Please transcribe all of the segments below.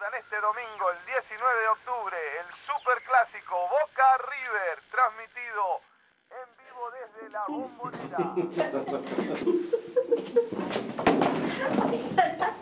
pierdan este domingo, el 19 de octubre, el superclásico Boca River, transmitido en vivo desde la Bombonera.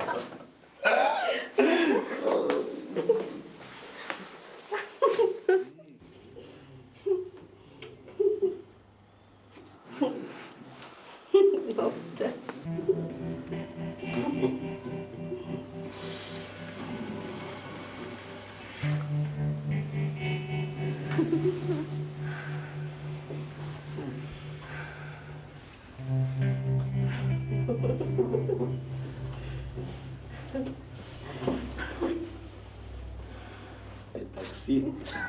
El taxi.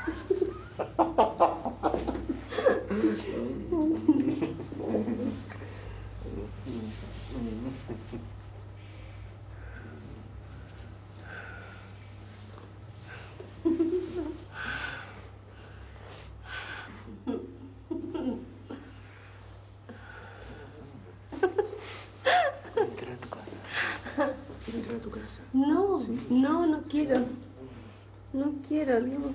Entrar a tu casa. ¿Quieres entrar a tu casa? No, ¿Sí? no quiero. No quiero, no.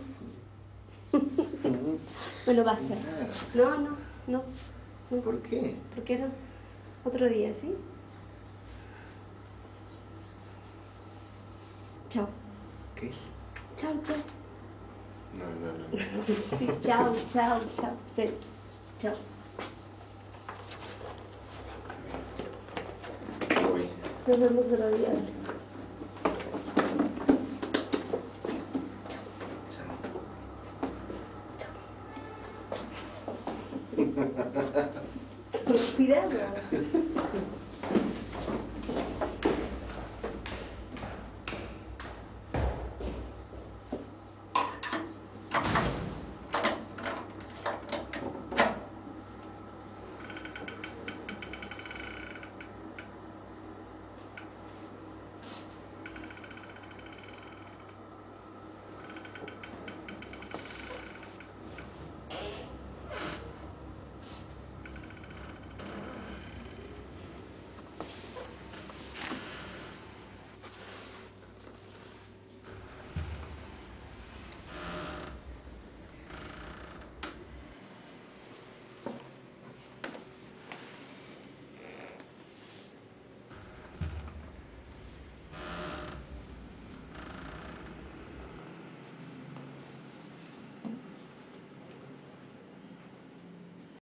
Bueno, basta. No. ¿Por qué? ¿Por qué no? Otro día, ¿sí? Chao. ¿Qué? Chao. No. Sí, chao. Sí, chao. Voy. Nos vemos otro día. Chao. Cuidado.